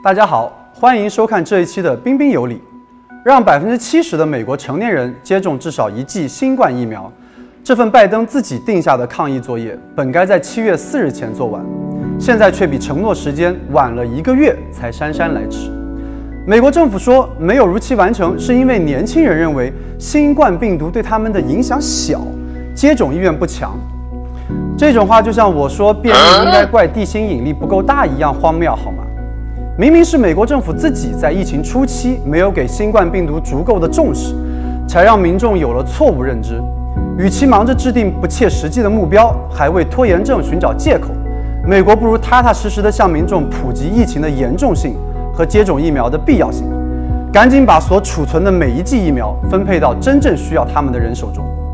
大家好，欢迎收看这一期的彬彬有礼。让70%的美国成年人接种至少1剂新冠疫苗，这份拜登自己定下的抗疫作业，本该在7月4日前做完，现在却比承诺时间晚了1个月才姗姗来迟。美国政府说没有如期完成，是因为年轻人认为新冠病毒对他们的影响小，接种意愿不强。这种话就像我说变异应该怪地心引力不够大一样荒谬，好吗？明明是美国政府自己在疫情初期没有给新冠病毒足够的重视，才让民众有了错误认知。与其忙着制定不切实际的目标，还为拖延症寻找借口，美国不如踏踏实实地向民众普及疫情的严重性和接种疫苗的必要性，赶紧把所储存的每1剂疫苗分配到真正需要他们的人手中。